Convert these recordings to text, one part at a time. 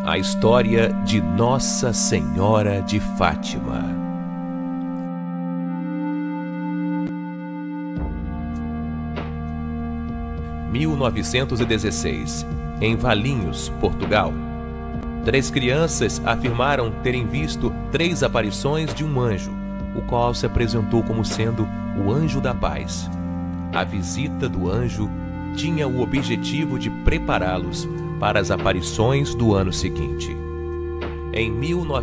A história de Nossa Senhora de Fátima. Em 1916, em Valinhos, Portugal, 3 crianças afirmaram terem visto 3 aparições de um anjo, o qual se apresentou como sendo o Anjo da Paz. A visita do anjo tinha o objetivo de prepará-los para as aparições do ano seguinte. Em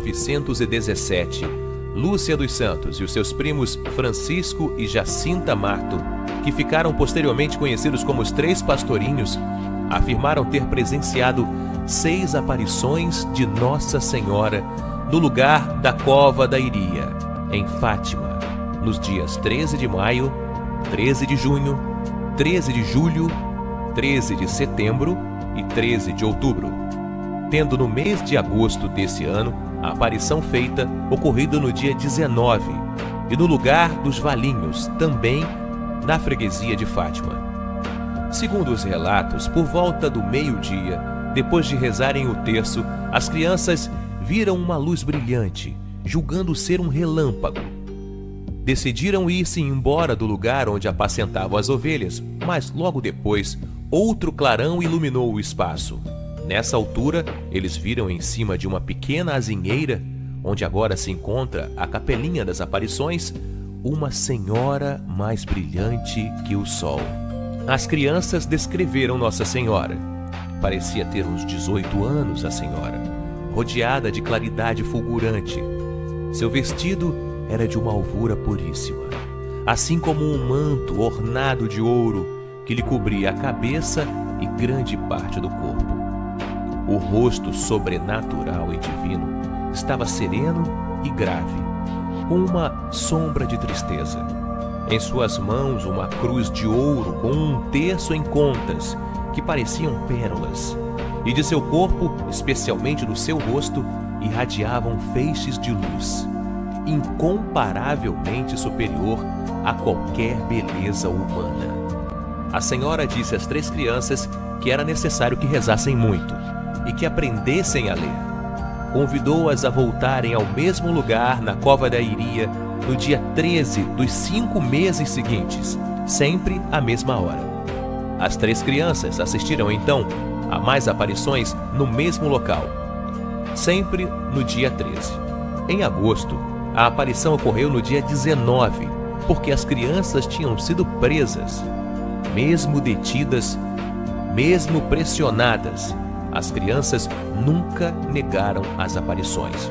1917, Lúcia dos Santos e os seus primos Francisco e Jacinta Marto, que ficaram posteriormente conhecidos como os 3 pastorinhos, afirmaram ter presenciado 6 aparições de Nossa Senhora no lugar da Cova da Iria, em Fátima, nos dias 13 de maio, 13 de junho, 13 de julho, 13 de setembro e 13 de outubro, tendo no mês de agosto desse ano a aparição feita ocorrido no dia 19 e no lugar dos Valinhos, também na freguesia de Fátima. Segundo os relatos, por volta do meio-dia, depois de rezarem o terço, as crianças viram uma luz brilhante, julgando ser um relâmpago. Decidiram ir-se embora do lugar onde apacentavam as ovelhas, mas logo depois, outro clarão iluminou o espaço. Nessa altura, eles viram em cima de uma pequena azinheira, onde agora se encontra a capelinha das aparições, uma senhora mais brilhante que o sol. As crianças descreveram Nossa Senhora. Parecia ter uns 18 anos a senhora, rodeada de claridade fulgurante. Seu vestido era de uma alvura puríssima, assim como um manto ornado de ouro que lhe cobria a cabeça e grande parte do corpo. O rosto sobrenatural e divino estava sereno e grave, com uma sombra de tristeza. Em suas mãos uma cruz de ouro com um terço em contas, que pareciam pérolas, e de seu corpo, especialmente do seu rosto, irradiavam feixes de luz, incomparavelmente superior a qualquer beleza humana. A senhora disse às 3 crianças que era necessário que rezassem muito e que aprendessem a ler. Convidou-as a voltarem ao mesmo lugar na Cova da Iria no dia 13 dos 5 meses seguintes, sempre à mesma hora. As 3 crianças assistiram então a mais aparições no mesmo local, sempre no dia 13. Em agosto, a aparição ocorreu no dia 19, porque as crianças tinham sido presas. Mesmo detidas, mesmo pressionadas, as crianças nunca negaram as aparições.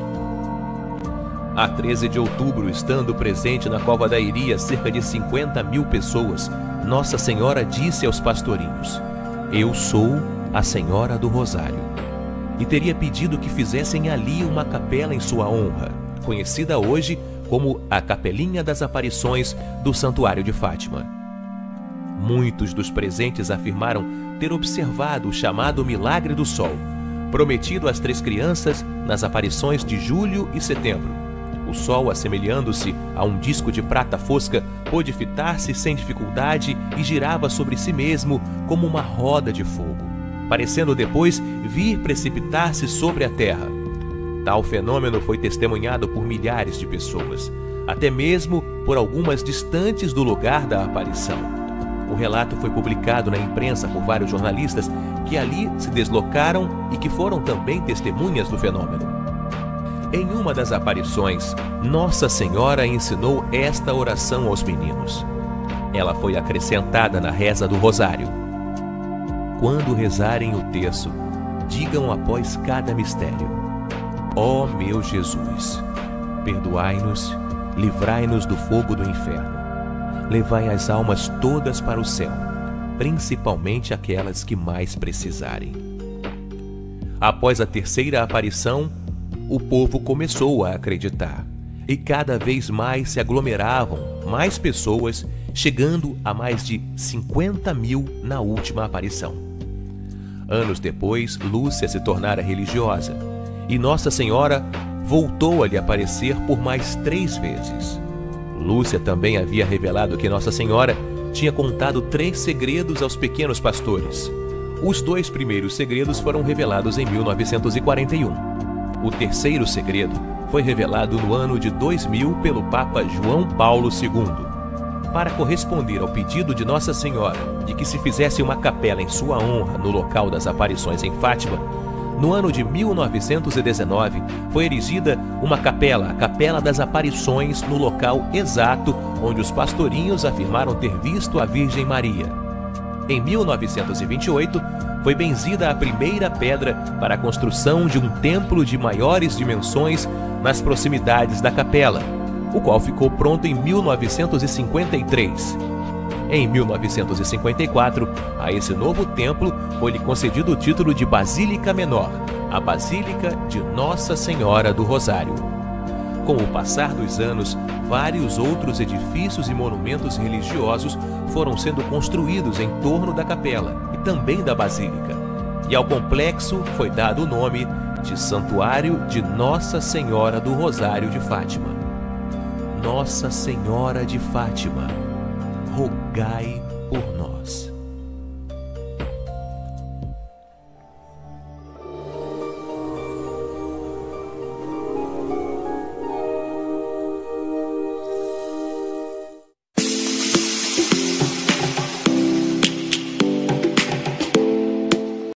A 13 de outubro, estando presente na Cova da Iria cerca de 50.000 pessoas, Nossa Senhora disse aos pastorinhos: "Eu sou a Senhora do Rosário", e teria pedido que fizessem ali uma capela em sua honra, conhecida hoje como a Capelinha das Aparições do Santuário de Fátima. Muitos dos presentes afirmaram ter observado o chamado Milagre do Sol, prometido às 3 crianças nas aparições de julho e setembro. O sol, assemelhando-se a um disco de prata fosca, pôde fitar-se sem dificuldade e girava sobre si mesmo como uma roda de fogo, parecendo depois vir precipitar-se sobre a terra. Tal fenômeno foi testemunhado por milhares de pessoas, até mesmo por algumas distantes do lugar da aparição. O relato foi publicado na imprensa por vários jornalistas que ali se deslocaram e que foram também testemunhas do fenômeno. Em uma das aparições, Nossa Senhora ensinou esta oração aos meninos. Ela foi acrescentada na reza do Rosário. Quando rezarem o terço, digam após cada mistério: "Ó meu Jesus, perdoai-nos, livrai-nos do fogo do inferno. Levai as almas todas para o céu, principalmente aquelas que mais precisarem." Após a terceira aparição, o povo começou a acreditar, e cada vez mais se aglomeravam mais pessoas, chegando a mais de 50.000 na última aparição. Anos depois, Lúcia se tornara religiosa, e Nossa Senhora voltou a lhe aparecer por mais 3 vezes. Lúcia também havia revelado que Nossa Senhora tinha contado 3 segredos aos pequenos pastores. Os 2 primeiros segredos foram revelados em 1941. O terceiro segredo foi revelado no ano de 2000 pelo Papa João Paulo II. Para corresponder ao pedido de Nossa Senhora de que se fizesse uma capela em sua honra no local das aparições em Fátima, no ano de 1919 foi erigida uma capela, a Capela das Aparições, no local exato onde os pastorinhos afirmaram ter visto a Virgem Maria. Em 1928, foi benzida a primeira pedra para a construção de um templo de maiores dimensões nas proximidades da capela, o qual ficou pronto em 1953. Em 1954, a esse novo templo foi-lhe concedido o título de Basílica Menor, a Basílica de Nossa Senhora do Rosário. Com o passar dos anos, vários outros edifícios e monumentos religiosos foram sendo construídos em torno da capela e também da basílica, e ao complexo foi dado o nome de Santuário de Nossa Senhora do Rosário de Fátima. Nossa Senhora de Fátima, rogai por nós.